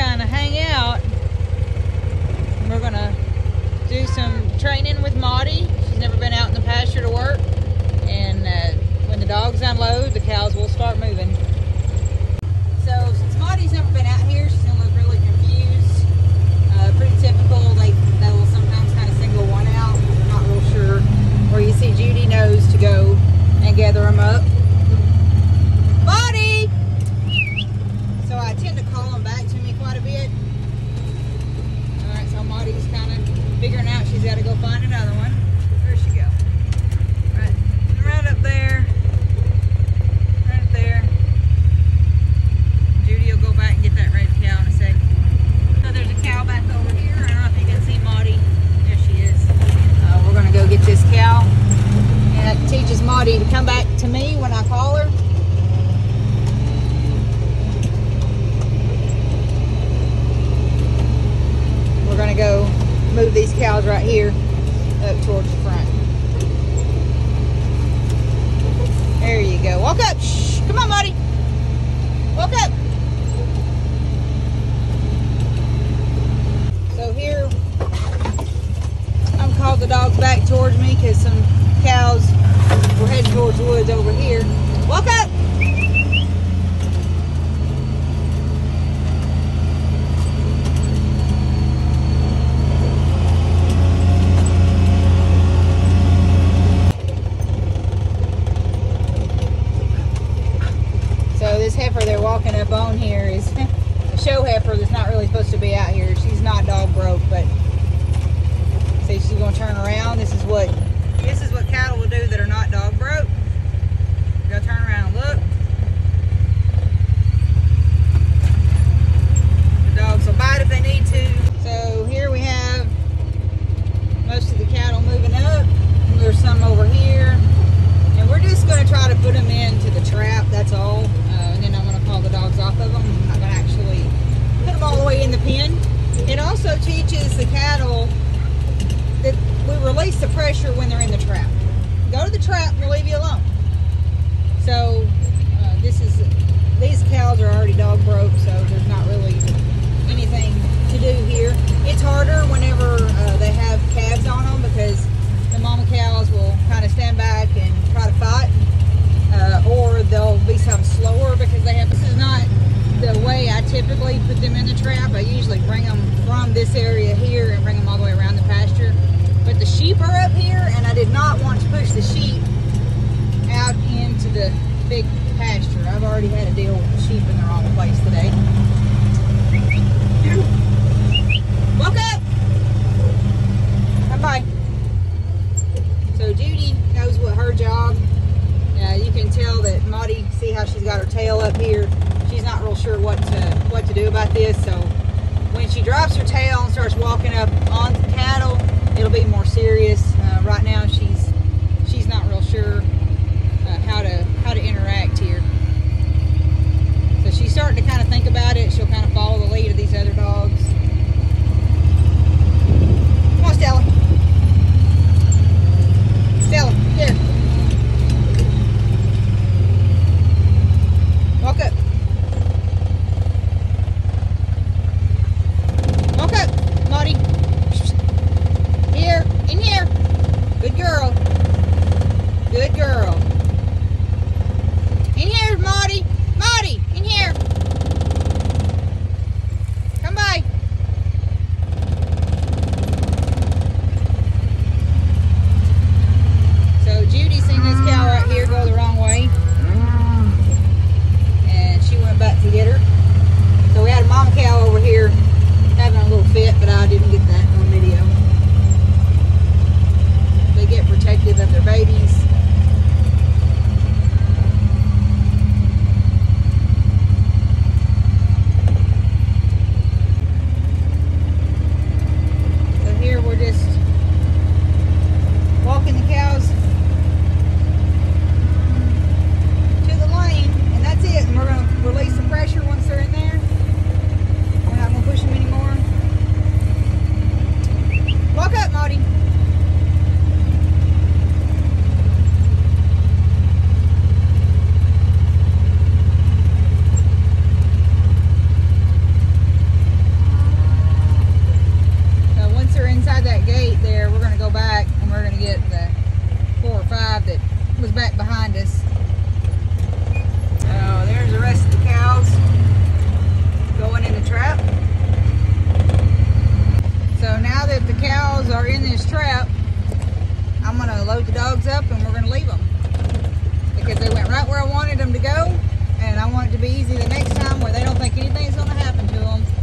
kind of hang out. We're gonna do some training with Maudie. She's never been out in the pasture to work, and when the dogs unload, the cows will start moving. So since Maudie's never been out here, she's gonna look really confused. Pretty typical. They will sometimes kind of single one out. I'm not real sure where you see Judy knows to go and gather them up. Maudie! So I tend to call them back to me quite a bit. Alright, so Maudie's kind of figuring out she's got to go find another one. Where'd she go? Right up there. Right up there. Judy will go back and get that red cow in a second. So there's a cow back over here. I don't know if you can see Maudie. There she is. We're going to go get this cow. And that teaches Maudie to come back to me when I call her. We're going to go move these cows right here up towards the front. There you go. Walk up. Shh. Come on, Maudie. Walk up. So here, I'm called the dogs back towards me because some cows were heading towards the woods over here. Walk up. So this heifer they're walking up on here is a show heifer that's not really supposed to be out here. She's not dog broke, but see, she's going to turn around. This is what cattle will do that are not dog broke. Go turn around and look. The dogs will bite if they need to. So here we have most of the cattle moving up. There's some over here. And we're just going to try to put them into the trap, that's all. And then I'm going to call the dogs off of them. I'm not going to actually put them all the way in the pen. It also teaches the cattle that we release the pressure when they're in the trap. Go to the trap and we'll leave you alone. So these cows are already dog broke, so there's not really anything to do here. It's harder whenever they have calves on them because the mama cows will kind of stand back and try to fight, or they'll be some slower because they have. This is not the way I typically put them in the trap. I usually bring them from this area here and bring them all the way around the pasture. But the sheep are up here, and I did not want to push the sheep out into the big pasture. I've already had to deal with the sheep in the wrong place today. Walk up! Come by. So Judy knows what her job. You can tell that Maudie, see how she's got her tail up here. She's not real sure what to do about this. So when she drops her tail and starts walking up on the cattle, it'll be more serious. Right now she's not real sure how to interact here. So she's starting to kind of think about it. She'll kind of follow the lead of these other dogs. Come on, Stella. Stella, here. Walk up. Walk up, Maudie. Here, in here. Good girl. Good girl. 5 that was back behind us. So there's the rest of the cows going in the trap. So now that the cows are in this trap, I'm gonna load the dogs up and we're gonna leave them. Because they went right where I wanted them to go, and I want it to be easy the next time where they don't think anything's gonna happen to them.